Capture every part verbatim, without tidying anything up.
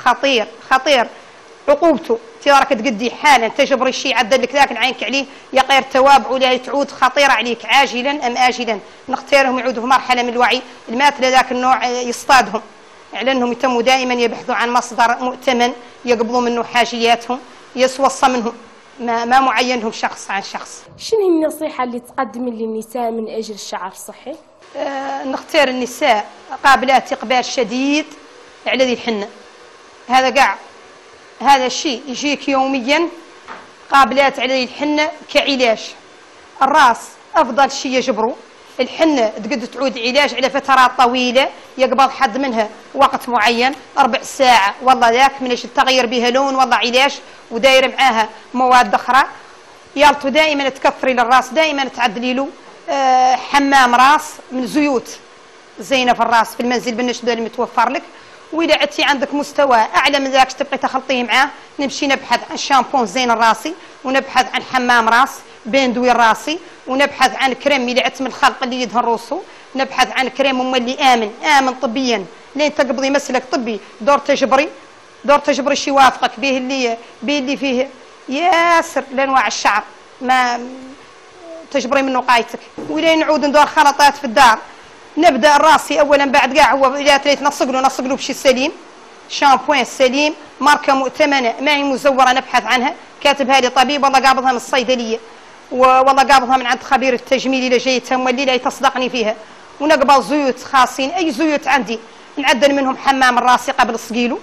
خطير خطير، عقوبته تراك تقدي حالا تجبري الشيء عدل لك ذاك عينك عليه يا غير توابع ولا تعود خطيره عليك عاجلا ام اجلا. نختارهم يعودوا في مرحله من الوعي المات لذاك النوع يصطادهم، على انهم يتموا دائما يبحثوا عن مصدر مؤتمن يقبضوا منه حاجياتهم، يتوصى منهم ما, ما معين لهم شخص عن شخص. شنو هي النصيحه اللي تقدم للنساء من اجل الشعر الصحي؟ آه نختار النساء قابلات اقبال شديد على ذي الحنه، هذا قاع هذا الشيء يجيك يوميا قابلات على ذي الحنه كعلاج. الراس افضل شيء يجبروا الحنه تقد تعود علاج على فترات طويله، يقبض حد منها وقت معين ربع ساعه والله ذاك من اجل تغير بها لون والله علاج وداير معاها مواد اخرى. يالطو دائما تكثري للراس، دائما تعدلي له آه حمام راس من زيوت زينه في الراس في المنزل بالنسبه المتوفر لك. واذا عدتي عندك مستوى اعلى من ذاك تبقي تخلطيه معاه، نمشي نبحث عن شامبون زين الراسي، ونبحث عن حمام راس بين دوي الراسي، ونبحث عن كريم اللي عدت من الخلق اللي يدهن روسه، نبحث عن كريم مولي امن امن طبيا لين تقبضي مسلك طبي دور تجبري دور تجبري شي يوافقك به اللي به اللي فيه ياسر لانواع الشعر ما تجبري منه قايتك. ولين نعود ندور خلطات في الدار، نبدا الراسي اولا بعد كاع هو اذا تريد نصق له نصق له بشي سليم، شامبوين سليم ماركه مؤتمنه ما هي مزوره نبحث عنها، كاتبها لي طبيب والله قابضها من الصيدليه والله قابضها من عند خبير التجميل اللي جايتها مولي تصدقني فيها. ونقبل زيوت خاصين اي زيوت عندي نعدل منهم حمام الراسي قبل صقيله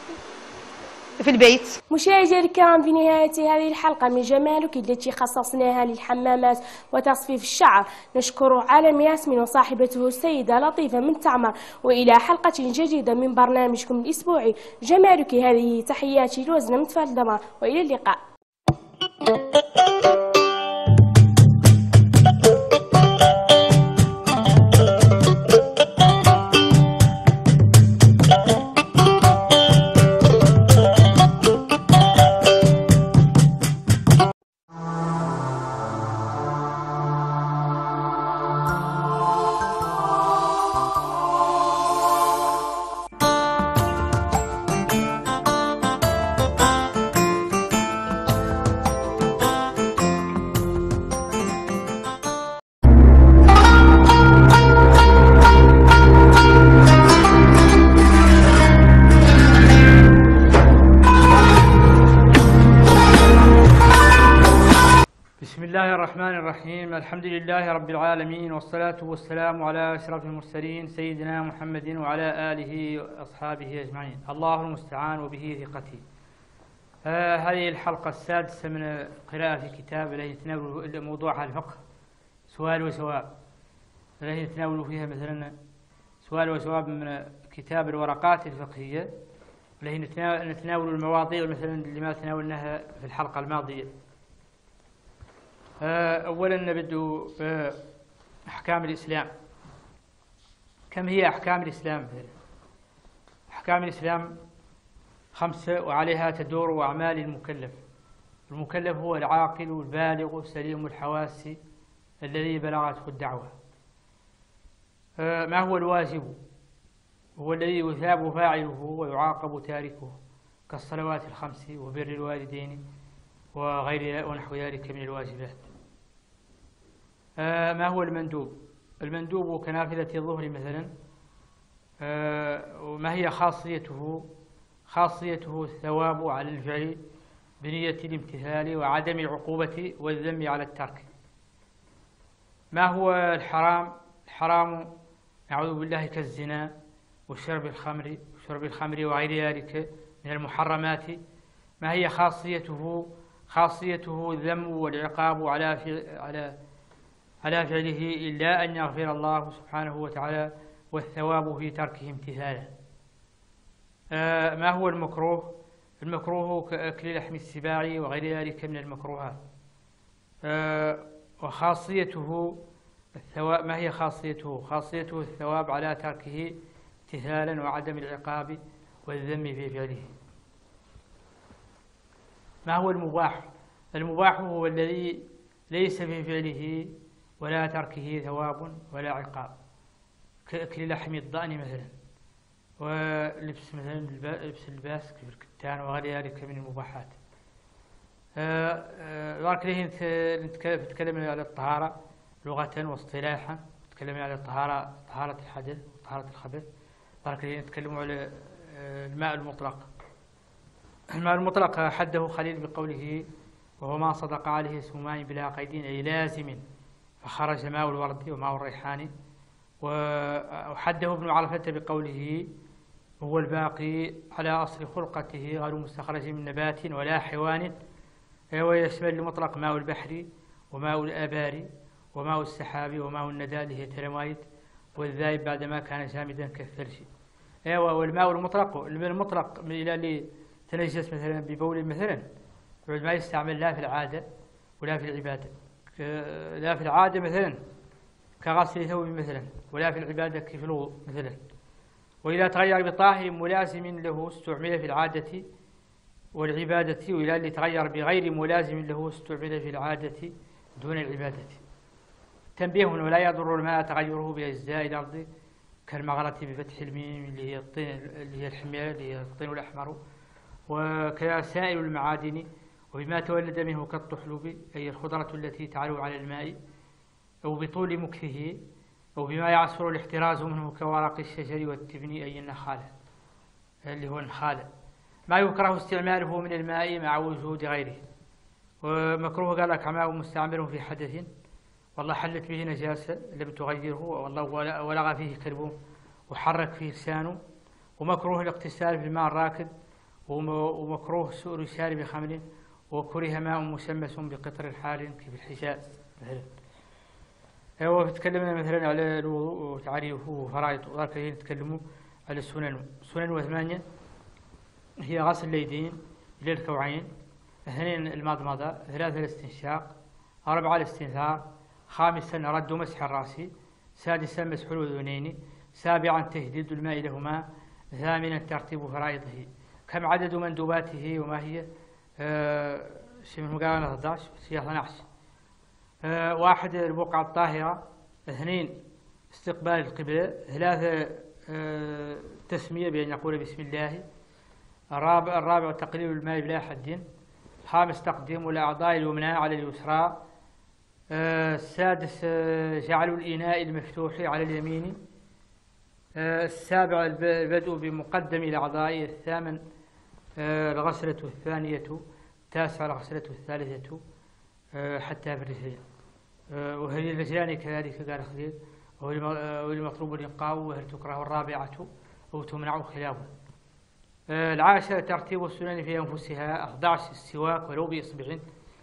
في البيت. مشاهدينا الكرام في نهاية هذه الحلقة من جمالك التي خصصناها للحمامات وتصفيف الشعر، نشكر عالم ياسمين وصاحبته السيدة لطيفة من تعمر، وإلى حلقة جديدة من برنامجكم الأسبوعي جمالك. هذه تحياتي لوزن متفال دمار، وإلى اللقاء. الرحمن الرحيم. الحمد لله رب العالمين، والصلاة والسلام على أشرف المرسلين سيدنا محمد وعلى آله وأصحابه أجمعين. الله المستعان وبه ثقتي. آه هذه الحلقة السادسة من قراءة في كتاب الذي يتناول موضوعها الفقه سؤال وجواب، الذي يتناول فيها مثلا سؤال وجواب من كتاب الورقات الفقهية، والذي نتناول المواضيع مثلا لما تناولناها في الحلقة الماضية. أولا نبدأ بأحكام الإسلام. كم هي أحكام الإسلام؟ أحكام الإسلام خمسة وعليها تدور أعمال المكلف. المكلف هو العاقل البالغ سليم الحواس الذي بلغته الدعوة. ما هو الواجب؟ هو الذي يثاب فاعله ويعاقب تاركه، كالصلوات الخمس وبر الوالدين وغير ونحو ذلك من الواجبات. آه ما هو المندوب؟ المندوب كنافلة الظهر مثلا. آه وما هي خاصيته؟ خاصيته الثواب على الفعل بنية الامتثال وعدم العقوبة والذم على الترك. ما هو الحرام؟ الحرام نعوذ بالله كالزنا وشرب الخمر وشرب الخمر وغير ذلك من المحرمات. ما هي خاصيته؟ خاصيته الذم والعقاب على على على فعله إلا أن يغفر الله سبحانه وتعالى، والثواب في تركه امتثالا. آه ما هو المكروه؟ المكروه كأكل لحم السباع وغير ذلك من المكروهات. آه وخاصيته الثواب. ما هي خاصيته؟ خاصيته الثواب على تركه امتثالا وعدم العقاب والذم في فعله. ما هو المباح؟ المباح هو الذي ليس في فعله ولا تركه ثواب ولا عقاب، كأكل لحم الضأن مثلا. ولبس مثلا لبس اللباس كيف الكتان وغير ذلك من المباحات. ذلك ليه نتكلم على الطهارة لغة واصطلاحا، نتكلم على الطهارة طهارة الحدث وطهارة الخبث. ذلك ليه نتكلم على الماء المطلق. الماء المطلق حده خليل بقوله وهو ما صدق عليه اسم ماء بلا قيد أي لازم فخرج ماء الورد وماء الريحان. وحده ابن عرفة بقوله هو الباقي على أصل خلقته غير مستخرج من نبات ولا حيوان، ويشمل المطلق ماء البحر وماء الآبار وماء السحاب وماء الندى اللي هي تلمايد والذايب بعدما كان جامدا كالثلج. والماء المطلق المطلق من إلى اللي تنجس مثلا ببول مثلا ما يستعمل لا في العادة ولا في العبادة، لا في العادة مثلا كغسل ثوب مثلا، ولا في العبادة كيف الوضوء مثلا. وإذا تغير بطاهر ملازم له استعمل في العادة والعبادة، وإلى اللي تغير بغير ملازم له استعمل في العادة دون العبادة. تنبيه ولا يضر الماء تغيره بأجزاء الأرض كالمغرة بفتح الميم اللي هي الطين اللي هي الحمير اللي هي الطين الأحمر، وكسائر المعادن وبما تولد منه كالطحلب أي الخضرة التي تعلو على الماء، أو بطول مكثه، أو بما يعسر الاحتراز منه كورق الشجر والتبن أي النخالة اللي هو النخالة. ما يكره استعماله من الماء مع وجود غيره. ومكروه قال لك ماء مستعمل في حدث والله حلت به نجاسة لم تغيره والله ولغى فيه كلب وحرك فيه لسانه. ومكروه الاغتسال في الماء الراكد، ومكروه سؤر شارب خمر، وكره ماء مسمس بقطر حار كيف الحجاز مثلا. هو تكلمنا مثلا على الوضوء وتعريفه وفرائضه، وذلك نتكلموا على السنن. السنن ثمانية هي غسل اليدين إلى الكوعين، اثنين المضمضة، ثلاثة الاستنشاق، أربعة الاستنثار، خامسا رد مسح الرأس، سادسا مسح الأذنين، سابعا تجديد الماء لهما، ثامنا ترتيب فرائضه. كم عدد مندوباته وما هي؟ آه شبه مقارنة أحد عشر هي اثني عشر. آه واحد البقعة الطاهرة، اثنين استقبال القبلة، ثلاثة آه تسمية بأن يقول بسم الله، الرابع, الرابع تقليل الماء بلا حد، خامس تقديم الأعضاء اليمنى على اليسرى، آه السادس آه جعل الإناء المفتوح على اليمين، آه السابع البدء بمقدم الأعضاء، الثامن آه الغسلة الثانية، التاسع الغسلة الثالثة آه حتى في الرجلين. آه وهي الرجلان كذلك قال خليل، والمطلوب الإنقاء، وهل تكره الرابعة أو تمنع خلافه. آه العاشرة ترتيب السنن في أنفسها، أحد عشر السواك ولو بإصبع،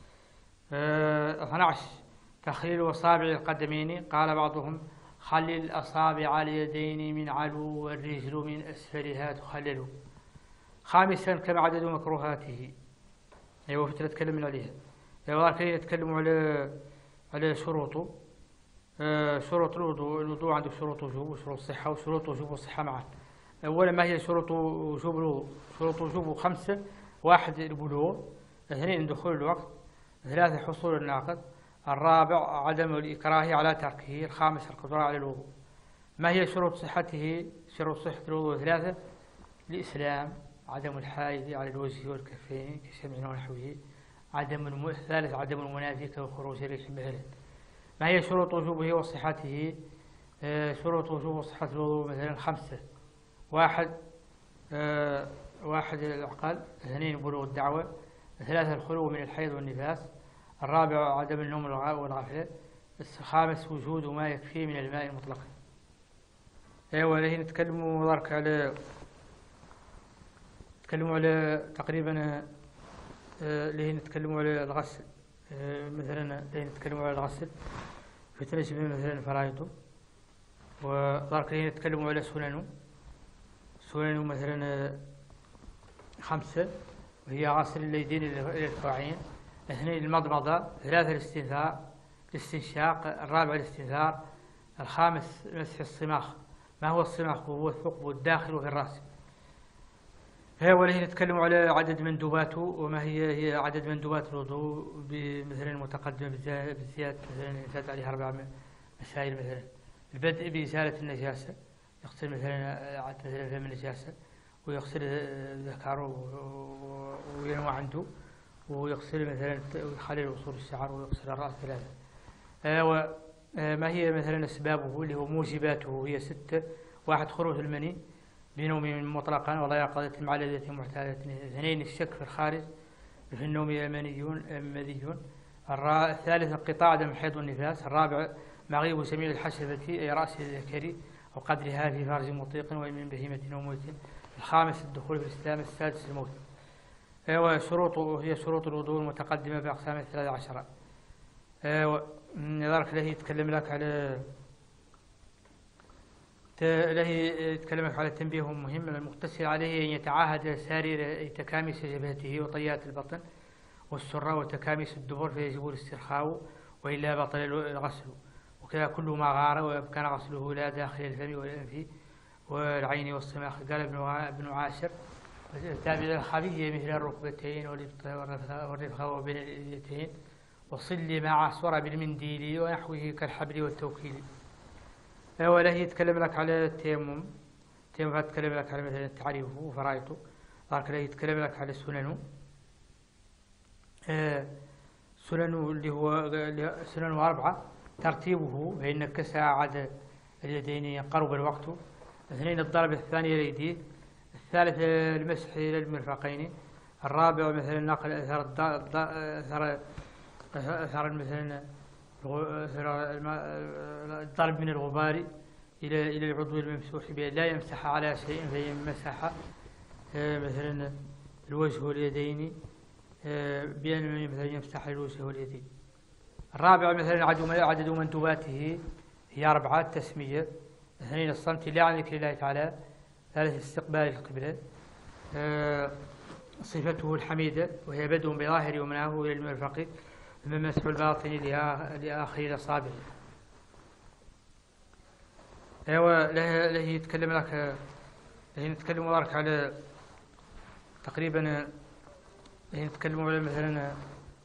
آه اثني عشر تخليل أصابع القدمين، قال بعضهم خلل أصابع اليدين من علو والرجل من أسفلها تخلل. خامسا كم عدد مكروهاته، أيوة فترة تكلمنا عليها. أيوة كي نتكلم على على شروطه. آه شروط الوضوء، الوضوء عنده شروط وجوب وشروط صحة وشروط وجوب والصحة معا. أولا ما هي شروط وجوب الوضوء؟ شروط وجوب خمسة: واحد البلوغ، اثنين دخول الوقت، ثلاثة حصول الناقض، الرابع عدم الإكراه على تركه، الخامس القدرة على الوضوء. ما هي شروط صحته؟ شروط صحة الوضوء ثلاثة: الإسلام، عدم الحائض على الوجه والكفين كشمع ونحوه، عدم الم... الثالث عدم المنافق وخروج ريح مثلا. ما هي شروط وجوبه وصحته؟ آه شروط وجوب وصحة الوضوء مثلا خمسة: واحد آه واحد العقل، اثنين بلوغ الدعوة، ثلاثة الخلو من الحيض والنفاس، الرابع عدم النوم والغفلة، الخامس وجود ما يكفي من الماء المطلق. ايوه لهي نتكلموا ذلك على نتكلموا على تقريبا لهي نتكلموا على الغسل. مثلا لهي نتكلموا على الغسل في تنشبه مثلا فرائضه، وذلك لهي نتكلموا على سننه. سننه مثلا خمسة، وهي غسل اليدين إلى الكوعين، اثنين المضمضة، ثلاثة الاستنثار الاستنشاق، الرابع الاستنثار، الخامس مسح الصماخ. ما هو الصماخ؟ هو الثقب الداخل في الرأس. هو اللي نتكلم على عدد مندوباته، وما هي هي عدد مندوبات الوضوء مثلا المتقدمة بالزيادة، مثلا زاد عليها أربع مسائل. مثلا البدء بإزالة النجاسة، يغسل مثلا عاد مثلا فم النجاسة، ويغسل ذكره وينوى عنده، ويغسل مثلا ويخلل أصول الشعر، ويغسل الرأس ثلاثة. آه ما هي مثلا أسبابه اللي هو موجباته؟ هي ستة: واحد خروج المني بنوم مطلقا ولا يقظة مع لذة معتادة. اثنين الشك في الخارج في النوم منيون مذي. الثالث انقطاع دم الحيض والنفاس. الرابع مغيب سميع الحشفة أي رأس الذكر أو قدرها في فرج مطيق ومن بهيمة أو موت. الخامس الدخول في الإسلام. السادس الموت. وشروط هي شروط الوضوء المتقدمة بأقسام الثلاث عشرة. ذلك له يتكلم لك على له يتكلم لك على تنبيه مهم: المغتسل عليه أن يتعاهد سارير تكاميس جبهته وطيات البطن والسرة وتكاميس الدبر، فيجب الاسترخاء وإلا بطل الغسل. وكذا كل ما غار وكان غسله لا داخل الفم والأنف والعين والصماخ. قال ابن عاشر: التابع الخفي مثل الركبتين والرفقة وبين اليدين، وصل مع صورة بالمنديل ونحوه كالحبل والتوكيل. وله يتكلم لك على التيمم. التيمم يتكلم لك على مثلا تعريفه وفرائضه. ذلك له يتكلم لك على سننه. آه سننه اللي هو سننه أربعة: ترتيبه فإن كسى عد اليدين قرب الوقت. اثنين الضرب الثاني اليدين. الثالث المسح إلى المرفقين. الرابع مثلا نقل أثر أثر أثر مثلا الضرب من الغبار إلى إلى العضو الممسوح به، لا يمسح على شيء فإن مسح مثلا الوجه واليدين بأن مثلا يمسح الوجه واليدين. الرابع مثلا عدد مندوباته هي أربعة: التسمية. اثنين الصمت لا عن ذكر الله تعالى. ثالث استقبال القبلة. صفته الحميدة وهي بدء بظاهر يمناه إلى المرفق، ثم مسح الباطن لآخر الأصابع. أيوة له يتكلم لك له يتكلم لك على تقريبا له يتكلم على مثلا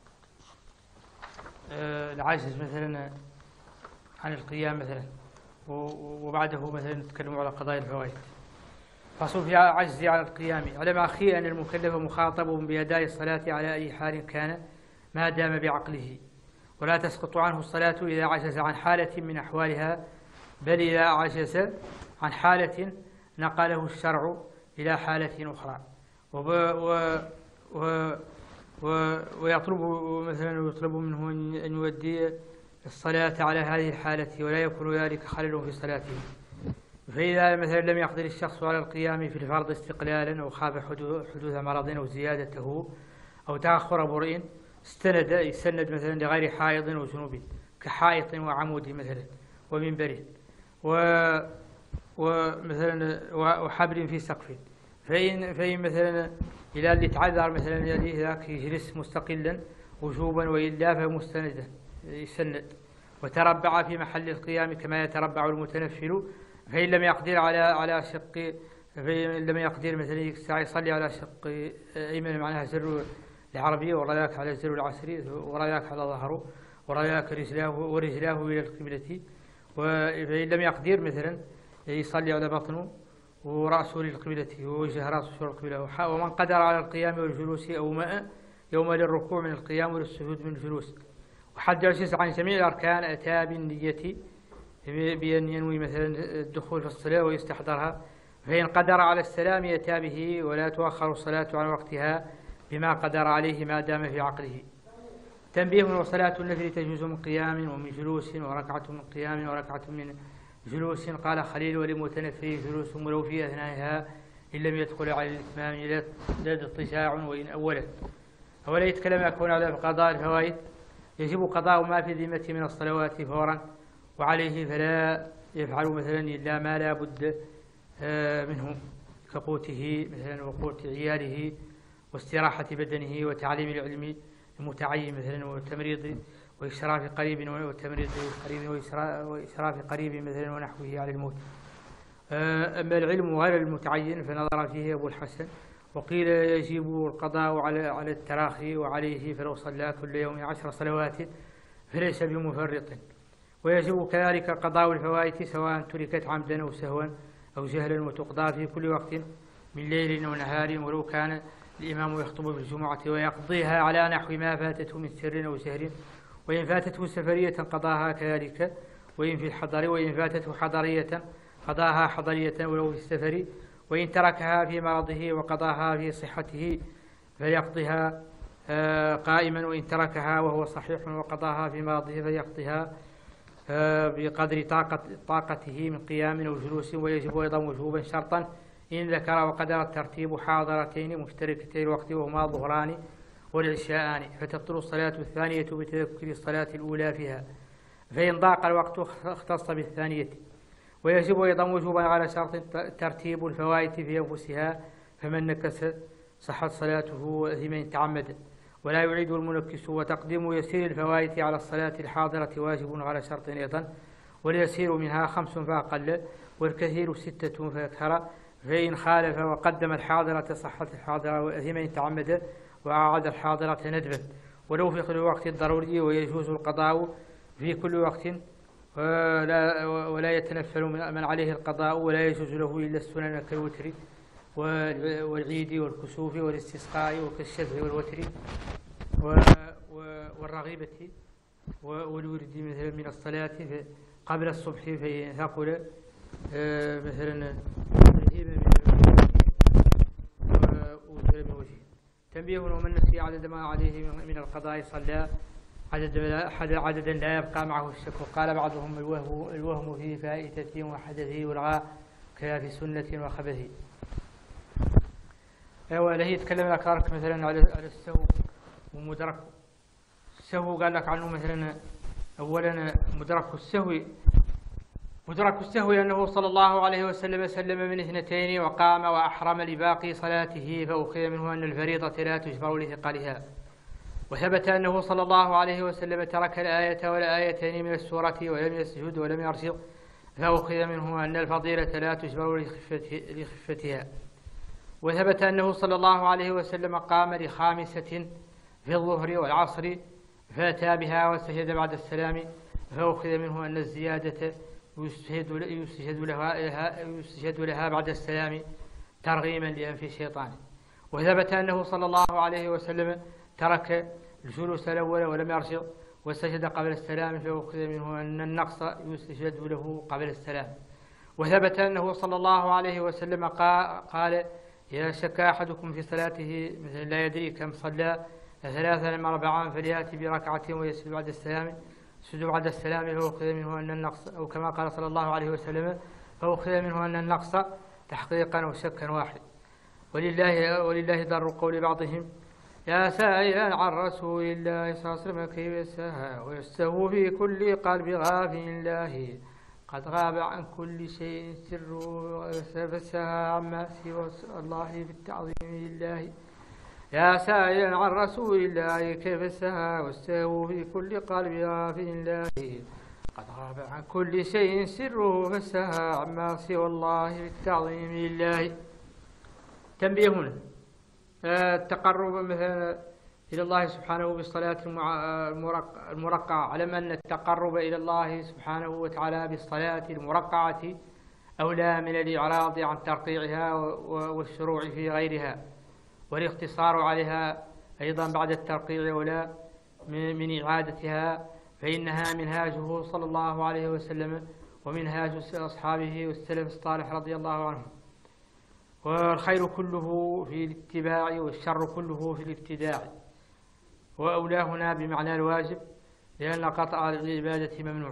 العجز مثلا عن القيام مثلا، وبعده مثلا نتكلم على قضايا الفوائد. فصل في عجز عن القيام. علم أخي أن المكلف مخاطب بأداء الصلاة على أي حال كان ما دام بعقله، ولا تسقط عنه الصلاة إذا عجز عن حالة من أحوالها، بل إذا عجز عن حالة نقله الشرع إلى حالة أخرى. وب و و و ويطلب مثلا يطلب منه أن يؤدي الصلاة على هذه الحالة ولا يكون ذلك خلل في صلاته. فإذا مثلا لم يقدر الشخص على القيام في الفرض استقلالا أو خاف حدوث مرض أو زيادته أو تأخر برء، استند يسند مثلا لغير حائض وجنوب كحائط وعمود مثلا ومنبر ومثلا وحبل في سقف. فإن فإن مثلا إلى اللي تعذر مثلا يليه ذاك يجلس مستقلا وجوبا، وإلا فمستندا يسند وتربع في محل القيام كما يتربع المتنفل. فإن لم يقدر على على شق فإن لم يقدر مثلا يصلي على شق أيمن معناها زر العربية، وراياك على زر العسري، وراياك على ظهره، وراياك رجلاه ورجلاه إلى القبلة. وإن لم يقدر مثلا يصلي على بطنه ورأسه للقبلة ووجه رأسه للقبلة. ومن قدر على القيام والجلوس أو ماء يوم للركوع من القيام وللسجود من الجلوس. وحد العجز عن جميع الأركان أتى بالنية بأن ينوي مثلا الدخول في الصلاة ويستحضرها. فإن قدر على السلام يأتى به، ولا تؤخر الصلاة عن وقتها بما قدر عليه ما دام في عقله. تنبيه: وصلاة النفل تجوز من قيام ومن جلوس، وركعة من قيام وركعة من جلوس. قال خليل: ولمتنفل جلوس ولو في أثنائها إن لم يدخل على الإتمام لا اضطجاع وإن أولا. أولا يتكلم يكون على قضاء الفوائد. يجب قضاء ما في ذمة من الصلوات فورا، وعليه فلا يفعل مثلا إلا ما لا بد منه كقوته مثلا وقوت عياله واستراحة بدنه وتعليم العلم المتعين مثلا والتمريض وإشراف قريب والتمريض قريب وإشراف قريب مثلا ونحوه على الموت. أما العلم غير المتعين فنظر فيه أبو الحسن، وقيل يجب القضاء على على التراخي، وعليه فلو صلى كل يوم عشر صلوات فليس بمفرط. ويجب كذلك قضاء الفوائد سواء تركت عمدا أو سهوا أو جهلا وتقضى في كل وقت من ليل ونهار، ولو كان الإمام يخطب بالجمعة ويقضيها على نحو ما فاتته من سر أو جهر، وإن فاتته سفرية قضاها كذلك، وإن في الحضر وإن فاتته حضرية قضاها حضرية ولو في السفر، وإن تركها في مرضه وقضاها في صحته فليقضيها قائما، وإن تركها وهو صحيح وقضاها في مرضه فليقضيها بقدر طاقة طاقته من قيام أو جلوس، ويجب أيضا وجوبا شرطا إن ذكر وقدر الترتيب حاضرتين مشتركتي الوقت وهما الظهران والعشاءان، فتبطل الصلاة الثانية بتذكر الصلاة الأولى فيها، فإن ضاق الوقت اختص بالثانية. ويجب أيضا وجوبا على شرط ترتيب الفوائد في أنفسها، فمن نكس صحت صلاته لمن تعمد، ولا يعيد المنكس. وتقديم يسير الفوائد على الصلاة الحاضرة واجب على شرط أيضا، واليسير منها خمس فأقل، والكثير ستة فأكثر، فإن خالف وقدم الحاضرة صحت الحاضرة لمن تعمد، وأعاد الحاضرة ندبا ولو في كل وقت ضروري. ويجوز القضاء في كل وقت ولا, ولا يتنفل من عليه القضاء، ولا يجوز له إلا السنن كالوتر والعيد والكسوف والاستسقاء وكالشفع والوتر والرغيبة والورد مثلا من الصلاة قبل الصبح، فإن ثقل مثلا من وجهه. تنبيه: ومن نسي عدد ما عليه من القضاء صلى عددا لا يبقى معه الشك. قال بعضهم: الوهم, الوهم في فائتة وحدث يلغى كذا في سنة وخبث. أيوة، هي يتكلم لك مثلا على السهو ومدرك السهو. قال لك عنه مثلا أولا مدرك السهو مدرك السهو أنه صلى الله عليه وسلم سلم من اثنتين وقام وأحرم لباقي صلاته، فأخذ منه أن الفريضة لا تجبر لثقلها. وثبت أنه صلى الله عليه وسلم ترك الآية والآيتين من السورة ولم يسجد ولم يرجع، فأخذ منه أن الفضيلة لا تجبر لخفتها. وثبت أنه صلى الله عليه وسلم قام لخامسة في الظهر والعصر فأتى بها وسجد بعد السلام، فأخذ منه أن الزيادة يسجد لها, يسجد لها بعد السلام ترغيما لأنف الشيطان. وثبت أنه صلى الله عليه وسلم ترك الجلوس الأول ولم يرجع وسجد قبل السلام، فأخذ منه أن النقص يسجد له قبل السلام. وثبت أنه صلى الله عليه وسلم قال: إذا شك أحدكم في صلاته مثلا لا يدري كم صلى ثلاثا أم أربعا فليأتي بركعة ويسجد بعد السلام سجد بعد السلام، فأخذ منه أن النقص، أو كما قال صلى الله عليه وسلم: فأخذ منه أن النقص تحقيقا وشكا واحد. ولله ولله در قول بعضهم: يا سائلا عن رسول الله صلى الله عليه وسلم كيف سهى ويستهو في كل قلب غافل الله، قد غاب عن كل شيء سره فسهى عما سوى الله بالتعظيم لله. يا سائلا عن رسول الله كيف سهى واستهو في كل قلب غافل الله، قد غاب عن كل شيء سره فسهى عما سوى الله بالتعظيم لله. تنبيه: التقرب مثلا إلى الله سبحانه بالصلاة المرقعة. علم أن التقرب إلى الله سبحانه وتعالى بالصلاة المرقعة أولى من الإعراض عن ترقيعها والشروع في غيرها، والاقتصار عليها أيضا بعد الترقيع أولى من إعادتها، فإنها منهاجه صلى الله عليه وسلم ومنهاج أصحابه والسلف الصالح رضي الله عنهم. والخير كله في الاتباع والشر كله في الابتداع، وأولى هنا بمعنى الواجب لأن قطع العبادة ممنوع.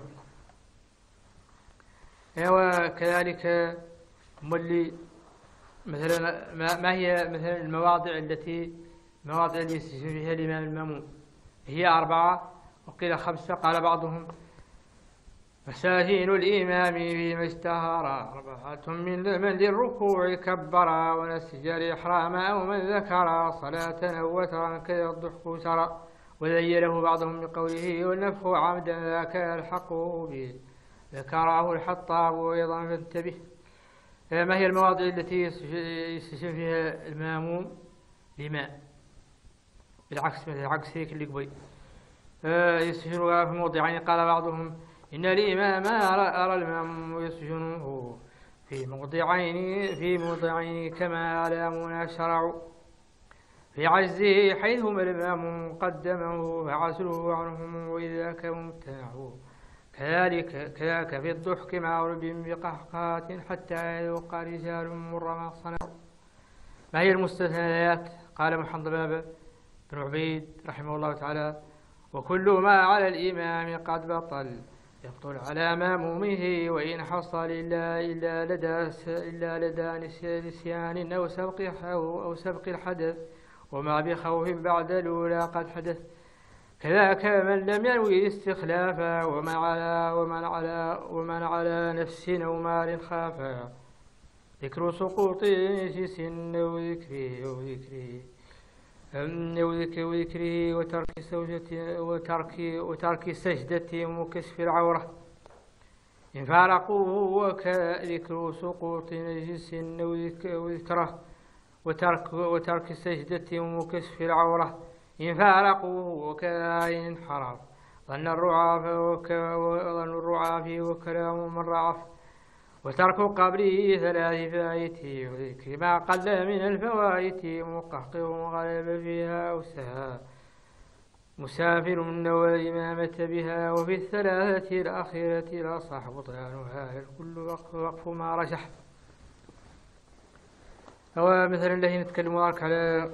وكذلك ملي مثلا ما هي مثلا المواضع التي مواضع اللي يستجيب فيها الإمام المأموم؟ هي أربعة وقيل خمسة. قال بعضهم: مساجين الإمام فيما اشتهر أربعة من من للركوع كبرا ونسج الإحرام أو من ذكر صلاة أو وترا كذا الضحك سرى. وذيله بعضهم بقوله: والنفخ عمدا ذاك يلحق به ذكره الحطاب أيضا فانتبه. ما هي المواضع التي يستجيب فيها المأموم لما؟ بالعكس مثل عكس هيك اللي قبي يستجيبها في موضعين. قال بعضهم: إن الإمام أرى, أرى المأموم يسجنه في موضعين في موضعين كما علامنا شرع في عجزه حيثما الإمام قدمه فعزله عنهم وإذاك ممتنع كذلك كذاك في الضحك مع رب بقهقهات حتى يذوق رجال مر ما صنعوا. ما هي المستثنيات؟ قال محمد بن عبيد رحمه الله تعالى: وكل ما على الإمام قد بطل يبطل على مامومه وإن حصل إلا إلا لدى إلا لدى نسيان أو سبق أو سبق الحدث وما بخوف بعد الأولى قد حدث. كذاك من لم ينوي استخلافا ومن على ومن على ومن على نفس أو مال خافا. ذكر سقوط نجس أو ذكره أو ذكره أو ذكره وترك سوجة وترك وترك سجدة وكشف العورة إن فارقوه وكذكر سقوط نجس أو ذكره وترك وترك سجدة وكشف العورة إن فارقوه وكذا إن انحرف ظن الرعاف وظن الرعاف وكلام من رعف وترك قبره ثلاث فائته وذكر ما قل من الفوائت مقهقر غلب فيها أو سها مسافر نوى الإمامة بها وفي الثلاثة الأخيرة لا صح بطلانها الكل وقف ما رجح. هو مثلا له نتكلم معك على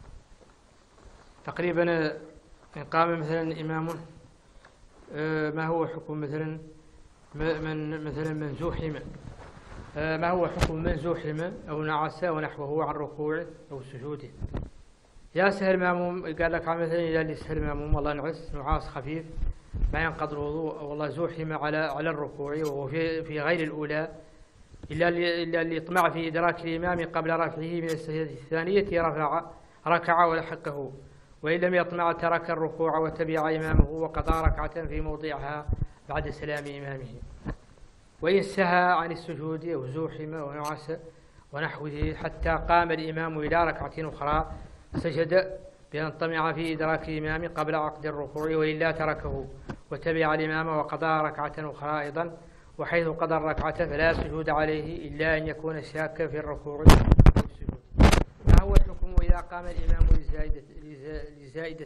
تقريبا إن قام مثلا إمام ما هو حكم مثلا من مثلا من زحم ما هو حكم من زحم أو نعس ونحوه عن ركوعه أو سجوده. يا سهل ماموم قال لك مثلا إذا اللي سهل ماموم والله نعس نعاس خفيف ما ينقض الوضوء أو والله زحم على على الركوع وهو في في غير الأولى إلا اللي إلا اللي طمع في إدراك الإمام قبل رفعه من السجدة الثانية رفع ركع ولحقه وإن لم يطمع ترك الركوع وتبع إمامه وقضى ركعة في موضعها بعد سلام إمامه. وإن سهى عن السجود أو زوحم ونعس ونحوه حتى قام الإمام إلى ركعة أخرى سجد بأن طمع في إدراك الإمام قبل عقد الركوع وإلا تركه وتبع الإمام وقضى ركعة أخرى أيضا وحيث قضى الركعة فلا سجود عليه إلا أن يكون شاكا في الركوع والسجود. ما هو الحكم إذا قام الإمام لزائدة لزائدة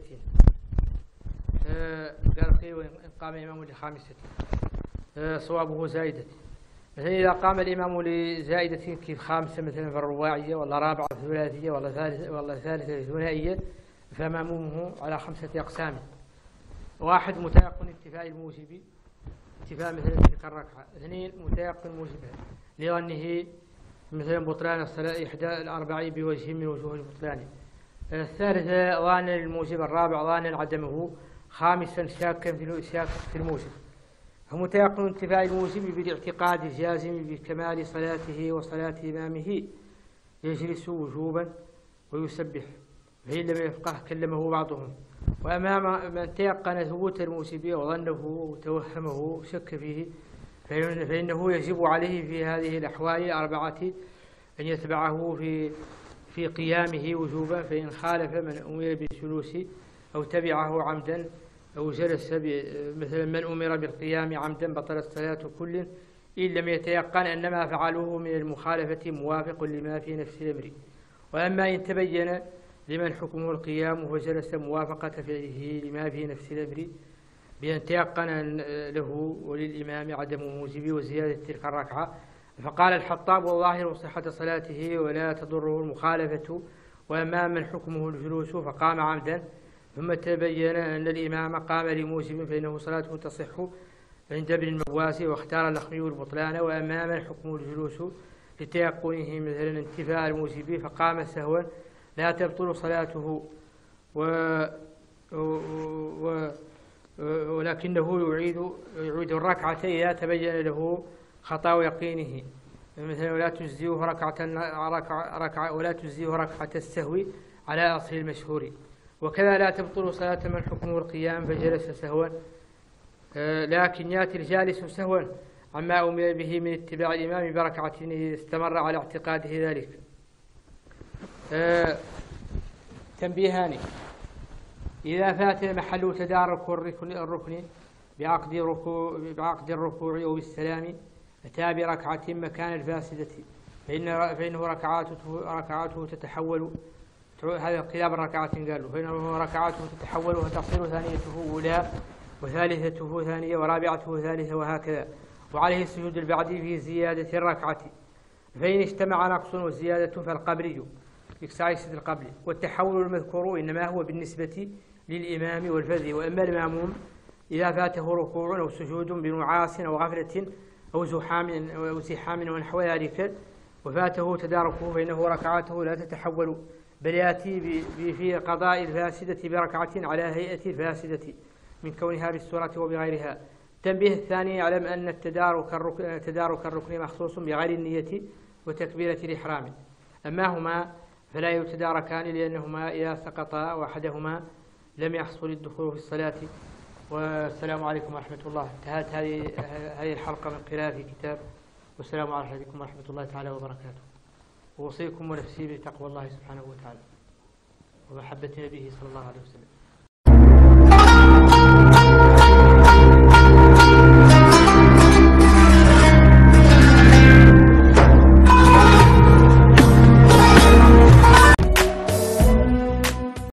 آه قال خير وإن قام الإمام لخامسة آه صوابه زائدة. مثلا إذا قام الإمام لزائدة كيف خامسة مثلا في الرباعية ولا رابعة في الثلاثية ولا ثالثة ولا ثالثة في الثنائية فمأمومه على خمسة أقسام. واحد متيقن انتفاء الموجب انتفاء مثلا تلك الركعة. اثنين متيقن موجبها لظنه مثلا بطلان الصلاة إحدى الأربع بوجه من وجوه البطلان. الثالثة ظانا الموجب. الرابع ظانا عدمه. خامسا شاكا في شاك في الموجب. فمتيقن انتفاء الموجب بالاعتقاد الجازم بكمال صلاته وصلاة إمامه يجلس وجوبا ويسبح فإن لم يفقه كلمه بعضهم. وأمام من تيقن ثبوت الموجب وظنه وتوهمه وشك فيه فإنه يجب عليه في هذه الأحوال الأربعة أن يتبعه في في قيامه وجوبا فإن خالف من أمر بالجلوس أو تبعه عمدا أو جلس مثلا من أمر بالقيام عمدا بطلت صلاة كل إن لم يتيقن أن ما فعلوه من المخالفة موافق لما في نفس الأمر. وأما إن تبين لمن حكمه القيام فجلس موافقة فعله لما في نفس الأمر بأن تيقن له وللإمام عدم موجب وزيادة تلك الركعة. فقال الحطاب والظاهر صحة صلاته ولا تضره المخالفة. وأما من حكمه الجلوس فقام عمدا ثم تبين أن الإمام قام لموجب فإنه صلاته تصح عند ابن المواسي واختار اللخمي البطلان. وأما من حكمه الجلوس لتيقنه مثلا انتفاء الموجب فقام سهوا لا تبطل صلاته و... و... ولكنه يعيد يعيد الركعة إذا تبين له خطأ يقينه. مثلا ولا تجزيه ركعة ركعة ركعة ولا تجزيه ركعة السهو على أصل المشهور. وكذا لا تبطل صلاة من حكمه القيام فجلس سهوا لكن يأتي الجالس سهوا عما أمر به من اتباع الإمام بركعة إذا استمر على اعتقاده ذلك. أه تنبيهان: إذا فات محل تدارك الركن, الركن بعقد, الركوع بعقد الركوع أو بالسلام أتى بركعة مكان الفاسدة فإن فإنه ركعاته ركعاته تتحول، هذا انقلاب الركعات قالوا، فإنه ركعاته تتحول وتصير ثانيته أولى وثالثته ثانية ورابعته ثالثة وهكذا. وعليه السجود البعدي في زيادة الركعة، فإن اجتمع نقص وزيادة فالقبلي يكسايسد القبلي. والتحول المذكور إنما هو بالنسبة للإمام والفذ، وأما المأموم إذا فاته ركوع أو سجود بنعاس أو غفلة أو زحام أو زحام ونحو ذلك وفاته تداركه فإنه ركعاته لا تتحول، بل يأتي في قضاء الفاسدة بركعة على هيئة الفاسدة من كونها بالسورة وبغيرها. التنبيه الثاني: اعلم أن التدارك الركن, تدارك الركن مخصوص بغير النية وتكبيرة الإحرام، أما هما فلا يتداركان لأنهما إذا سقطا وأحدهما لم يحصل الدخول في الصلاة. والسلام عليكم ورحمة الله. انتهت هذه هذه الحلقة من قراءة كتاب، والسلام عليكم ورحمة الله تعالى وبركاته. وأوصيكم ونفسي بتقوى الله سبحانه وتعالى ومحبة نبيه صلى الله عليه وسلم.